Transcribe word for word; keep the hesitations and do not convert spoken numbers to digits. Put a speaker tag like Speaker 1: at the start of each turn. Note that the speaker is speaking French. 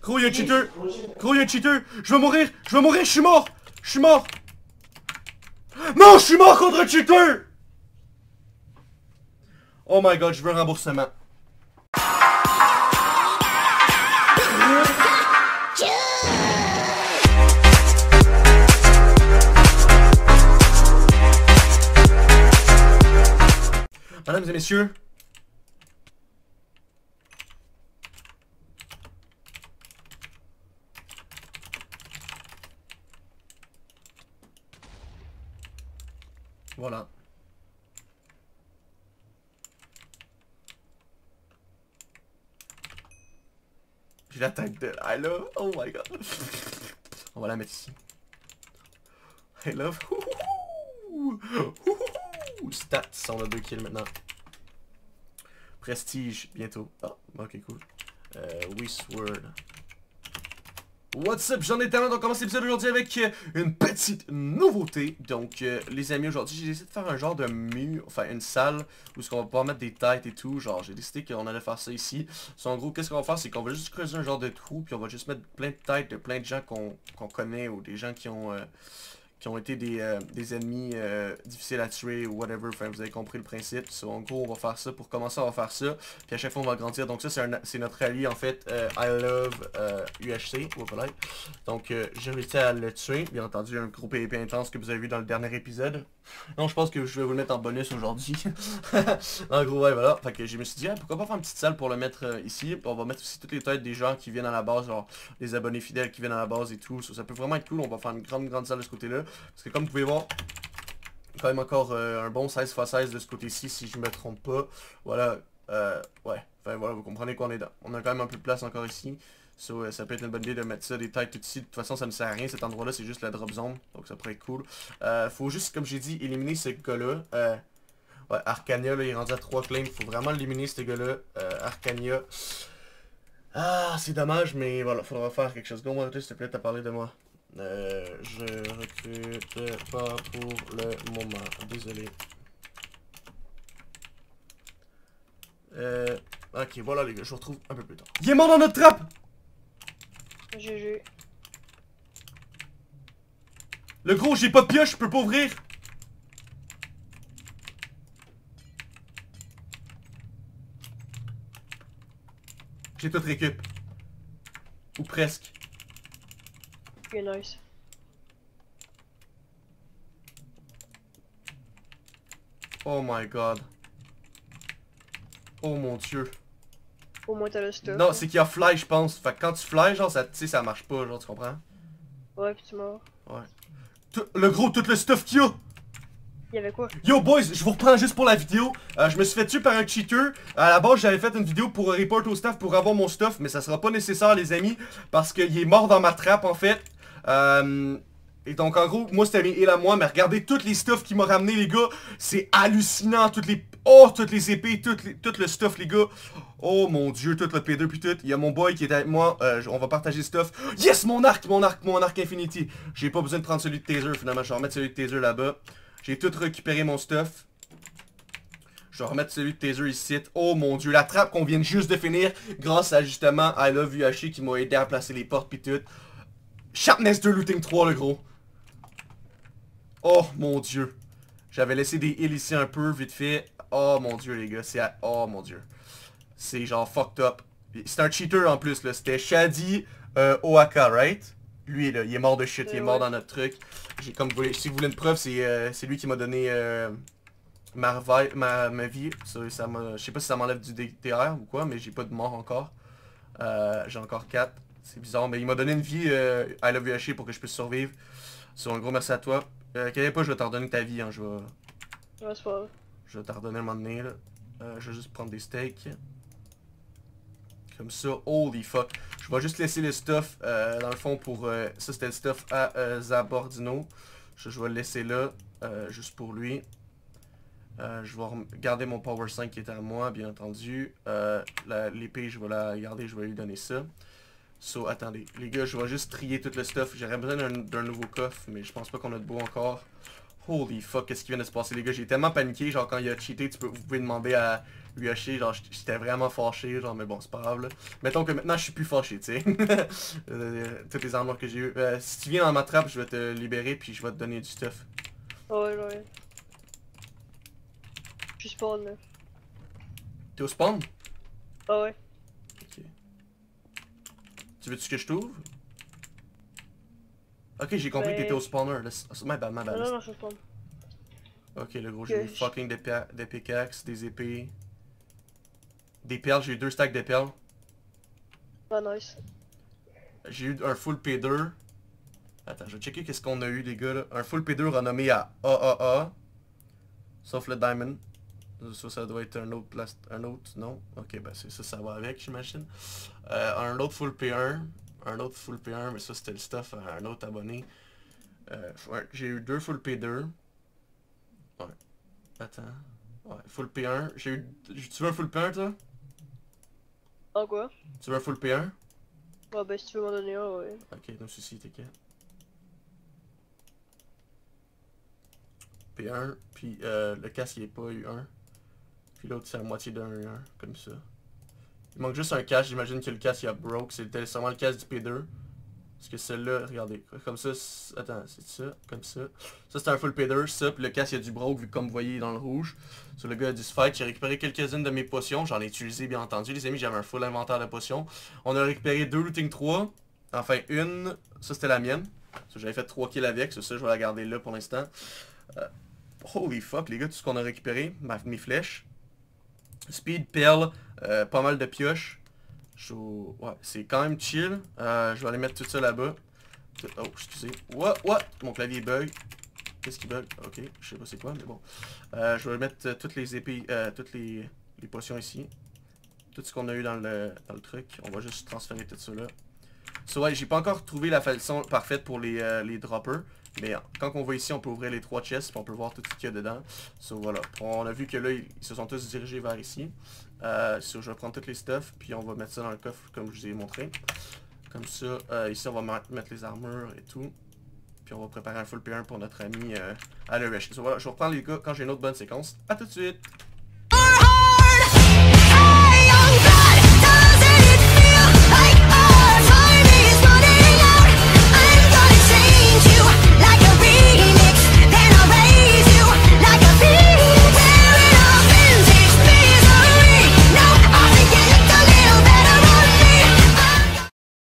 Speaker 1: Gros, y'a un cheater. Gros, y'a un cheater. Je vais mourir. Je vais mourir. Je suis mort. Je suis mort. Non, je suis mort contre un cheater. Oh my god, je veux un remboursement. Mesdames et messieurs, voilà. J'ai la tête de I love. Oh my god. On va la mettre ici. I love. Stats, on a deux kills maintenant. Prestige, bientôt. Ah, ok, cool. Euh, Westward. What's up, j'en ai tellement, donc on commence l'épisode aujourd'hui avec euh, une petite nouveauté. Donc, euh, les amis, aujourd'hui, j'ai décidé de faire un genre de mur, enfin une salle où on va pouvoir mettre des têtes et tout. Genre, j'ai décidé qu'on allait faire ça ici. So, en gros, qu'est-ce qu'on va faire, c'est qu'on va juste creuser un genre de trou, puis on va juste mettre plein de têtes de plein de gens qu'on qu'on connaît ou des gens qui ont... Euh, qui ont été des, euh, des ennemis euh, difficiles à tuer ou whatever, enfin vous avez compris le principe. So, en gros on va faire ça, pour commencer on va faire ça, puis à chaque fois on va grandir. Donc ça c'est notre allié en fait, euh, I love euh, U H C, voilà. Donc euh, j'ai réussi à le tuer, bien entendu un gros P V P intense que vous avez vu dans le dernier épisode. Non, je pense que je vais vous le mettre en bonus aujourd'hui. En gros ouais voilà, fait que je me suis dit ah, pourquoi pas faire une petite salle pour le mettre euh, ici, puis on va mettre aussi toutes les têtes des gens qui viennent à la base, genre les abonnés fidèles qui viennent à la base et tout. So, ça peut vraiment être cool, on va faire une grande grande salle de ce côté là. Parce que comme vous pouvez voir, quand même encore euh, un bon seize par seize de ce côté-ci, si je me trompe pas. Voilà, euh, ouais, enfin voilà, vous comprenez qu'on est dans. On a quand même un peu de place encore ici. So, euh, ça peut être une bonne idée de mettre ça, des têtes tout ici. De toute façon, ça ne sert à rien, cet endroit-là, c'est juste la drop zone. Donc ça pourrait être cool. Euh, faut juste, comme j'ai dit, éliminer ce gars-là. Euh, ouais, Arcania, là, il est rendu à trois claims. Faut vraiment éliminer ce gars-là. Euh, Arcania. Ah, c'est dommage, mais voilà, faudra faire quelque chose. Go, moi, s'il te plaît, t'as parlé de moi. Euh, je recrute pas pour le moment, désolé. Euh, ok, voilà les gars, je vous retrouve un peu plus tard. Il est mort dans notre trappe!
Speaker 2: G G.
Speaker 1: Le gros, j'ai pas de pioche, je peux pas ouvrir. J'ai tout récup. Ou presque.
Speaker 2: Ok, nice.
Speaker 1: Oh my god. Oh mon dieu.
Speaker 2: Au moins t'as le stuff.
Speaker 1: Non, c'est qu'il y a fly, je pense. Fait que quand tu fly, genre, ça, tu sais, ça marche pas, genre, tu comprends?
Speaker 2: Ouais, pis tu mords.
Speaker 1: Ouais. Tout, le gros, tout le stuff qu'il y a.
Speaker 2: Y'avait quoi?
Speaker 1: Yo boys, je vous reprends juste pour la vidéo. Euh, je me suis fait tuer par un cheater. À la base, j'avais fait une vidéo pour report au staff pour avoir mon stuff, mais ça sera pas nécessaire les amis, parce qu'il est mort dans ma trappe en fait. Euh, et donc en gros, moi c'était mes heals à moi, mais regardez toutes les stuff qu'il m'a ramené les gars. C'est hallucinant, toutes les... Oh, toutes les épées, toutes les... tout le stuff les gars. Oh mon dieu, tout le P deux puis tout. Il y a mon boy qui est avec moi, euh, on va partager le stuff. Yes, mon arc, mon arc, mon arc Infinity. J'ai pas besoin de prendre celui de Taser finalement, je vais remettre celui de Taser là-bas. J'ai tout récupéré mon stuff. Je vais remettre celui de Taser ici. Oh mon dieu, la trappe qu'on vient juste de finir grâce à justement I Love U H C qui m'a aidé à placer les portes pis tout. Sharpness deux Looting trois le gros. Oh mon dieu. J'avais laissé des heals ici un peu vite fait. Oh mon dieu les gars, c'est à... Oh mon dieu. C'est genre fucked up. C'est un cheater en plus là, c'était Shadi euh, Oaka, right? Lui là, il est mort de shit, il est mort dans notre truc. J'ai comme vous voulez, si vous voulez une preuve, c'est euh, lui qui m'a donné euh, ma, ma, ma vie. Ça, ça je sais pas si ça m'enlève du D R ou quoi, mais j'ai pas de mort encore. Euh, j'ai encore quatre. C'est bizarre, mais il m'a donné une vie euh, I Love U H C pour que je puisse survivre. So, un gros merci à toi. Euh, Qu'est-ce pas, je vais t'en redonner ta vie, hein, je vais...
Speaker 2: Ouais, c'est pas grave.
Speaker 1: Je vais t'en redonner un moment donné, là. Euh, je vais juste prendre des steaks. Comme ça, holy fuck. Je vais juste laisser le stuff euh, dans le fond pour... Euh, ça c'était le stuff à euh, Zabordino. Je, je vais le laisser là, euh, juste pour lui. Euh, je vais garder mon Power cinq qui est à moi, bien entendu. Euh, L'épée, je vais la garder, je vais lui donner ça. So, attendez. Les gars, je vais juste trier tout le stuff. J'aurais besoin d'un nouveau coffre, mais je pense pas qu'on a de beau encore. Holy fuck, qu'est-ce qui vient de se passer les gars, j'ai tellement paniqué, genre quand il a cheaté, tu peux, vous pouvez demander à lui hacher, genre j'étais vraiment fâché, genre mais bon c'est pas grave là. Mettons que maintenant je suis plus fâché, tu sais. euh, toutes les armures que j'ai eues. Euh, si tu viens dans ma trappe, je vais te libérer puis je vais te donner du stuff.
Speaker 2: Ouais, ouais. Je suis spawn là.
Speaker 1: T'es au spawn?
Speaker 2: Ah ouais.
Speaker 1: Ok. Tu veux-tu que je t'ouvre? Ok, j'ai compris
Speaker 2: Ben...
Speaker 1: que t'étais au spawner. Là. My bad, my bad.
Speaker 2: Non, non, non, je suis spawn.
Speaker 1: Ok, le gros, j'ai
Speaker 2: Que
Speaker 1: eu
Speaker 2: je-
Speaker 1: fucking des, pia- des pickaxes, des épées. Des perles, j'ai eu deux stacks de perles.
Speaker 2: Ah, nice.
Speaker 1: J'ai eu un full P deux. Attends, je vais checker qu'est-ce qu'on a eu les gars là. Un full P deux renommé à A A A. Sauf le diamond. Ça, ça doit être un autre plast... un autre, non? Ok, ben c'est ça, ça va avec, j'imagine. Euh, un autre full P un. Un autre full P un, mais ça c'était le stuff à un autre abonné. Euh, ouais, j'ai eu deux full P deux. Ouais. Attends. Ouais, full P un. J'ai eu... Tu veux un full P un toi?
Speaker 2: En quoi?
Speaker 1: Tu veux un full P un?
Speaker 2: Ah ben si tu veux m'en donner un, ouais.
Speaker 1: Ok, no souci, t'inquiète. P un, puis euh, le casque il est pas U un. Puis l'autre c'est la moitié d'un U un, comme ça. Il manque juste un casque, j'imagine que le casque il a broke, c'est sûrement le casque du P deux. Parce que celui-là, regardez, comme ça, attends, c'est ça, comme ça. Ça c'est un full P deux, ça, puis le casque il y a du broke, vu que comme vous voyez il est dans le rouge. Sur le gars a du fight, j'ai récupéré quelques-unes de mes potions, j'en ai utilisé bien entendu les amis, j'avais un full inventaire de potions. On a récupéré deux looting trois, enfin une, ça c'était la mienne. J'avais fait trois kills avec, c'est ça, je vais la garder là pour l'instant. Euh, holy fuck les gars, tout ce qu'on a récupéré, ma, mes flèches. Speed, perle, euh, pas mal de pioches. Je... Ouais, c'est quand même chill. Euh, je vais aller mettre tout ça là-bas. Oh, excusez. What? What? Mon clavier bug. Qu'est-ce qui bug? Ok, je sais pas c'est quoi, mais bon. Euh, je vais mettre euh, toutes les épées, euh, toutes les, les potions ici. Tout ce qu'on a eu dans le, dans le truc. On va juste transférer tout ça là. So, ouais, j'ai pas encore trouvé la façon parfaite pour les, euh, les droppers. Mais quand on va ici, on peut ouvrir les trois chests, puis on peut voir tout ce qu'il y a dedans. So voilà, on a vu que là, ils, ils se sont tous dirigés vers ici. Euh, so, je vais prendre toutes les stuff, puis on va mettre ça dans le coffre comme je vous ai montré. Comme ça, euh, ici on va mettre les armures et tout. Puis on va préparer un full P un pour notre ami euh, à le rush. So, voilà, je reprends les gars quand j'ai une autre bonne séquence. A tout de suite!